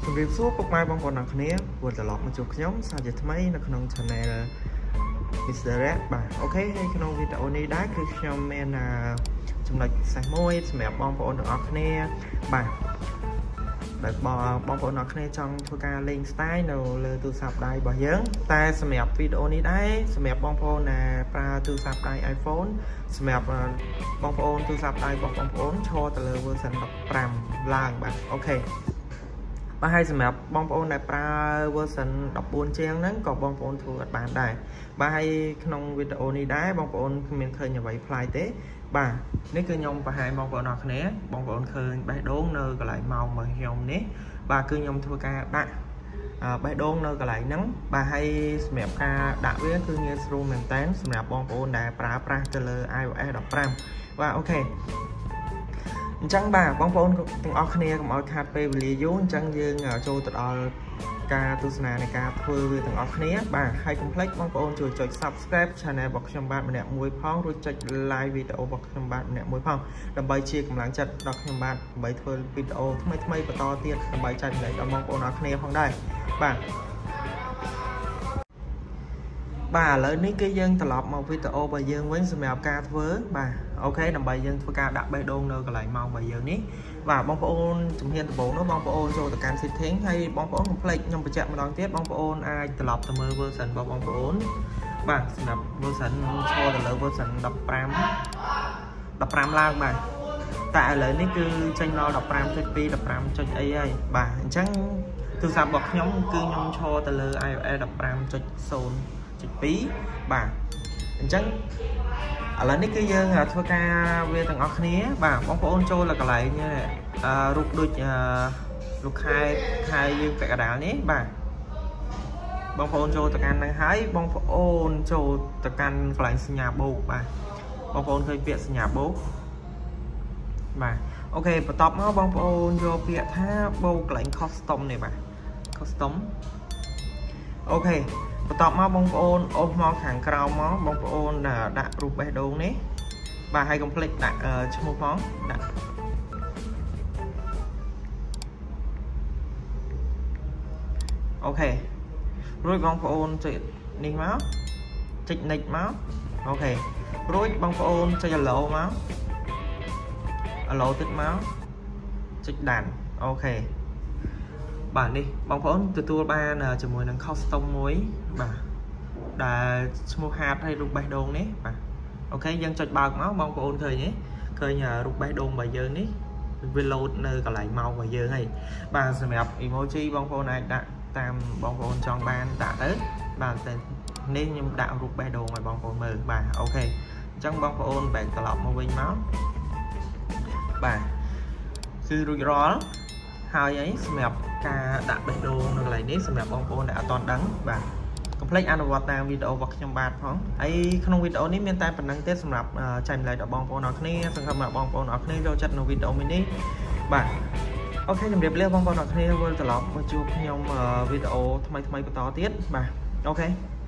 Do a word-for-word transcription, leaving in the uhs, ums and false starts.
ជំរាបសួរពុកម៉ែបងប្អូនទាំងគ្នាវិលត្រឡប់មកជួបខ្ញុំសាជាថ្មីនៅក្នុង channel Mister Red បាទអូខេហើយក្នុងវីដេអូនេះដែរគឺខ្ញុំមានចំណុចពិសេសមួយសម្រាប់បងប្អូនទាំងអស់គ្នាបាទដែលបងប្អូនទាំងអស់គ្នាចង់ធ្វើការលេង style នៅលើទូរស័ព្ទដៃរបស់យើងតែសម្រាប់វីដេអូនេះដែរសម្រាប់បងប្អូនដែលប្រើទូរស័ព្ទដៃ iPhone សម្រាប់បងប្អូនទូរស័ព្ទដៃរបស់បងប្អូនឈរទៅលើ version ដប់ប្រាំឡើងបាទអូខេបាទហើយសម្រាប់បងប្អូនដែលប្រើ version ដប់បួនជាងហ្នឹងក៏បងប្អូនធ្វើអត់បានដែរបាទហើយក្នុងវីដេអូនេះដែរបងប្អូនគ្មានឃើញអ្វីប្លែកទេបាទនេះគឺខ្ញុំបង្ហាញបងប្អូនអរគ្នាបងប្អូនឃើញបេះដូងនៅកន្លែងម៉ោងរបស់ខ្ញុំនេះបាទគឺខ្ញុំធ្វើការដាក់បេះដូងនៅកន្លែងហ្នឹងបាទហើយសម្រាប់ការដាក់វាគឺងាយស្រួលមែនតើសម្រាប់បងប្អូនដែលប្រើប្រាស់ទៅលើ iOS ដប់ប្រាំបាទអូខេអញ្ចឹងបាទបងប្អូនទាំងអស់គ្នាកុំឲ្យខាតពេលវេលាយូរអញ្ចឹងយើងចូលទៅដល់ការទស្សនានៃការធ្វើវាទាំងអស់គ្នាបាទហើយកុំភ្លេចបងប្អូនជួយចុច Subscribe Channel របស់ខ្ញុំបាទម្នាក់មួយផងរួចចុច Like វីដេអូរបស់ខ្ញុំបាទម្នាក់មួយផងដើម្បីជាកម្លាំងចិត្តដល់ខ្ញុំបាទដើម្បីធ្វើវីដេអូថ្មីថ្មីបន្តទៀតដើម្បីចែករំលែកដល់បងប្អូនអរគ្នាផងដែរបាទបាទឥឡូវនេះគឺយើងត្រឡប់មកវីដេអូរបស់យើងវិញសម្រាប់ការធ្វើបាទអូខេដើម្បីយើងធ្វើការដាក់បេះដូងនៅកន្លែងម៉ោងរបស់យើងនេះបាទបងប្អូនជំហានដំបូងនោះបងប្អូនចូលទៅកាន់ setting ហើយបងប្អូនកុំភ្លេចខ្ញុំបញ្ជាក់ម្ដងទៀតបងប្អូនអាចត្រឡប់ទៅមើល version របស់បងប្អូនបាទសម្រាប់ version ឈរទៅលើ version ដប់ប្រាំដប់ប្រាំឡើងបាទតែឥឡូវនេះគឺចេញដល់ដប់ប្រាំចុចពីរ ដប់ប្រាំចុចអីហើយបាទអញ្ចឹងទូរស័ព្ទរបស់ខ្ញុំគឺខ្ញុំឈរទៅលើ iOS ដប់ប្រាំចុចศูนย์ចុចពីរបាទអញ្ចឹងឥឡូវនេះគឺយើងធ្វើការវាទាំងអស់គ្នាបាទបងប្អូនចូលកន្លែងរូបដូចលោកខែខែយើងពាក់កណ្ដាលនេះបាទបងប្អូនចូលទៅកាន់ហ្នឹងហើយបងប្អូនចូលទៅកាន់កន្លែងសញ្ញាបូកបាទបងប្អូនឃើញពាក្យសញ្ញាបូកបាទអូខេបន្ទាប់មកបងប្អូនយកពាក្យថាបូកកន្លែង custom នេះបាទ custom អូខេបន្ទាប់មកបងប្អូនអូសមកខាងក្រោមមកបងប្អូនដាក់រូបបេះដូងនេះបាទហើយកុំភ្លេចដាក់ឈ្មោះផងដាក់អូខេរួចបងប្អូនចុចនេះមកចុច next មកអូខេរួចបងប្អូនចុច allow មក allow ទឹកមកចុចដានអូខេបាទនេះបងប្អូនទទួលបានជាមួយនឹង custom មួយបាទដែលឈ្មោះ hard ហើយរូបបេះដូងនេះបាទអូខេយើងចុចបើកមកបងប្អូនឃើញទេឃើញរូបបេះដូងរបស់យើងនេះវា load នៅកន្លែងម៉ោងរបស់យើងហើយបាទសម្រាប់ emoji បងប្អូនអាចដាក់តាមបងប្អូនចង់បានដាក់ទៅបាទតែនេះខ្ញុំដាក់រូបបេះដូងឲ្យបងប្អូនមើលបាទអូខេអញ្ចឹងបងប្អូនបែកត្រឡប់មកវិញមកបាទគឺរួចរាល់ហើយអីសម្រាប់ការដាក់បេះដូងនៅកន្លែងនេះសម្រាប់បងប្អូនដែលអត់ទាន់ដឹងបាទកុំភ្លេចអនុវត្តតាមវីដេអូរបស់ខ្ញុំបាទផងហើយក្នុងវីដេអូនេះមានតែប៉ុណ្្នឹងទេសម្រាប់ចែកម្លែកដល់បងប្អូនអរគ្នាសង្ឃឹមថាបងប្អូនអរគ្នាចូលចិត្តនៅវីដេអូមួយនេះបាទអូខេជម្រាបលាបងប្អូនអរគ្នាវិលត្រឡប់មកជួបខ្ញុំវីដេអូថ្មីថ្មីបន្តទៀតបាទអូខេ